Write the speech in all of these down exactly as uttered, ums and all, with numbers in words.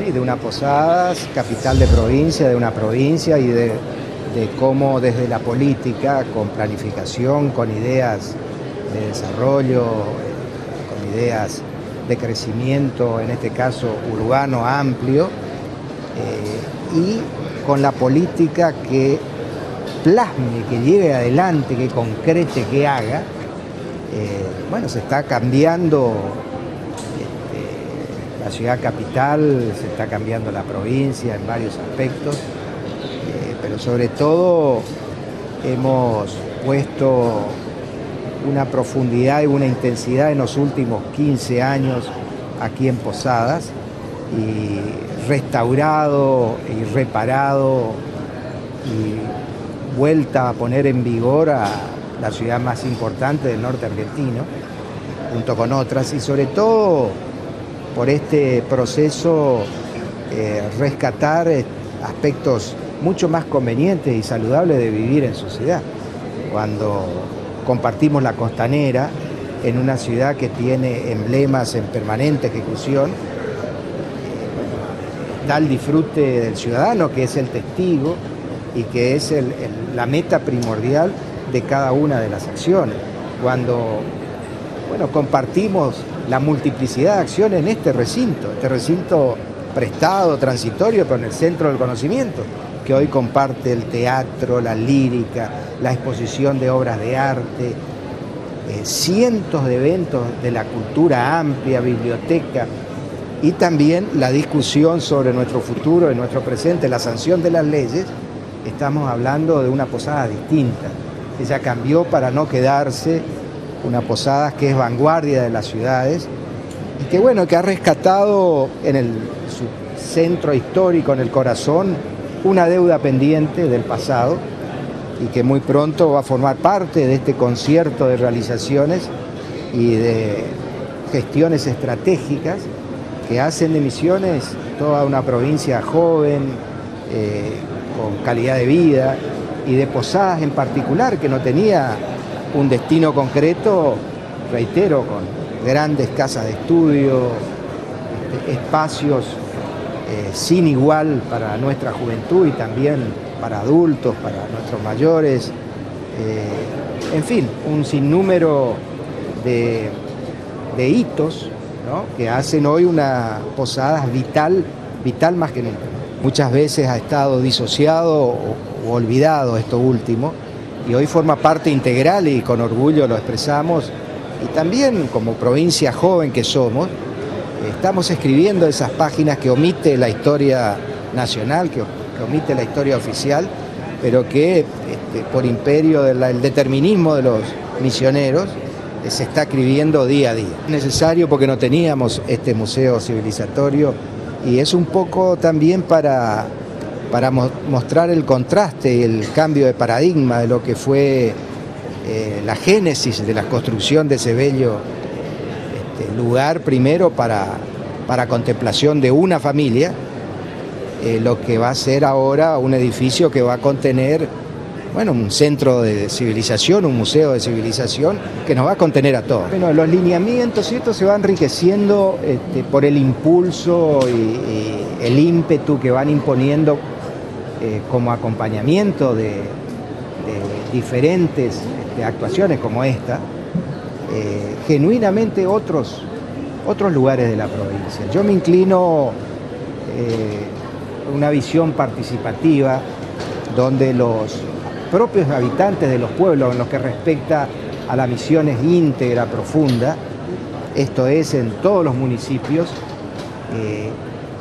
y de una Posadas, capital de provincia, de una provincia, y de, de cómo desde la política, con planificación, con ideas de desarrollo, con ideas de crecimiento, en este caso urbano amplio, eh, y con la política que plasme, que lleve adelante, que concrete, que haga, eh, bueno, se está cambiando este, la ciudad capital, se está cambiando la provincia en varios aspectos, eh, pero sobre todo hemos puesto una profundidad y una intensidad en los últimos quince años aquí en Posadas, y restaurado y reparado y vuelta a poner en vigor a la ciudad más importante del norte argentino, junto con otras, y sobre todo por este proceso eh, rescatar aspectos mucho más convenientes y saludables de vivir en sociedad. Cuando compartimos la costanera en una ciudad que tiene emblemas en permanente ejecución, está el disfrute del ciudadano, que es el testigo y que es el, el, la meta primordial de cada una de las acciones. Cuando bueno, compartimos la multiplicidad de acciones en este recinto, este recinto prestado, transitorio, pero en el centro del conocimiento, que hoy comparte el teatro, la lírica, la exposición de obras de arte, eh, cientos de eventos de la cultura amplia, biblioteca, y también la discusión sobre nuestro futuro y nuestro presente, la sanción de las leyes. Estamos hablando de una Posada distinta. Ella cambió para no quedarse, una Posada que es vanguardia de las ciudades y que, bueno, que ha rescatado en el, su centro histórico, en el corazón, una deuda pendiente del pasado, y que muy pronto va a formar parte de este concierto de realizaciones y de gestiones estratégicas que hacen de Misiones toda una provincia joven, eh, con calidad de vida, y de Posadas en particular, que no tenía un destino concreto, reitero, con grandes casas de estudio, espacios eh, sin igual para nuestra juventud y también para adultos, para nuestros mayores, eh, en fin, un sinnúmero de, de hitos, ¿no?, que hacen hoy una Posadas vital, vital más que nunca. Muchas veces ha estado disociado o, o olvidado esto último, y hoy forma parte integral, y con orgullo lo expresamos, y también como provincia joven que somos, estamos escribiendo esas páginas que omite la historia nacional, que, que omite la historia oficial, pero que este, por imperio del determinismo de los misioneros eh, se está escribiendo día a día. Es necesario porque no teníamos este museo civilizatorio, y es un poco también para, para mo mostrar el contraste y el cambio de paradigma de lo que fue eh, la génesis de la construcción de ese bello este, lugar, primero para, para contemplación de una familia, eh, lo que va a ser ahora un edificio que va a contener, bueno, un centro de civilización, un museo de civilización que nos va a contener a todos. Bueno, los lineamientos y esto se va enriqueciendo este, por el impulso y, y el ímpetu que van imponiendo eh, como acompañamiento de, de diferentes este, actuaciones como esta, eh, genuinamente otros, otros lugares de la provincia. Yo me inclino eh, una visión participativa donde los propios habitantes de los pueblos, en lo que respecta a la misión es íntegra, profunda, esto es en todos los municipios, eh,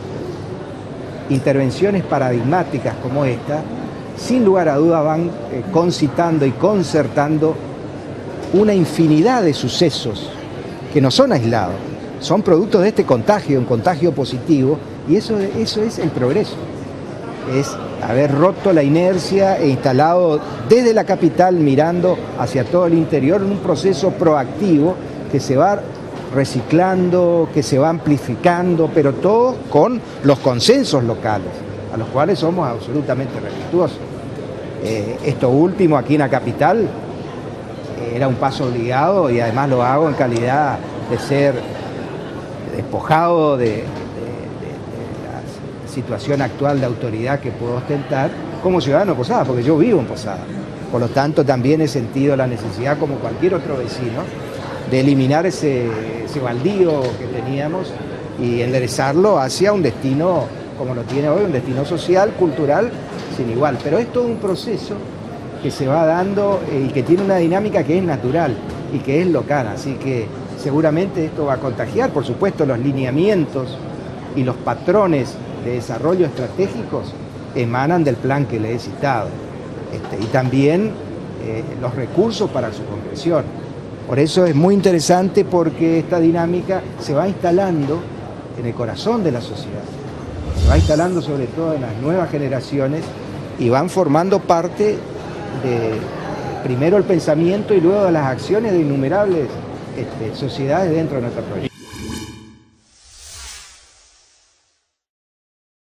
intervenciones paradigmáticas como esta, sin lugar a duda van eh, concitando y concertando una infinidad de sucesos que no son aislados, son productos de este contagio, un contagio positivo, y eso, eso es el progreso. Es haber roto la inercia e instalado desde la capital, mirando hacia todo el interior, en un proceso proactivo que se va reciclando, que se va amplificando, pero todo con los consensos locales, a los cuales somos absolutamente respetuosos. Eh, esto último aquí en la capital eh, era un paso obligado, y además lo hago en calidad de ser despojado de, de, de, de las situación actual de autoridad que puedo ostentar como ciudadano de Posada, porque yo vivo en Posada. Por lo tanto, también he sentido la necesidad, como cualquier otro vecino, de eliminar ese, ese baldío que teníamos y enderezarlo hacia un destino, como lo tiene hoy, un destino social, cultural, sin igual. Pero es todo un proceso que se va dando y que tiene una dinámica que es natural y que es local. Así que seguramente esto va a contagiar, por supuesto, los lineamientos y los patrones de desarrollo estratégicos emanan del plan que le he citado. Este, y también eh, los recursos para su concreción. Por eso es muy interesante, porque esta dinámica se va instalando en el corazón de la sociedad, se va instalando sobre todo en las nuevas generaciones y van formando parte de primero el pensamiento y luego de las acciones de innumerables este, sociedades dentro de nuestra provincia.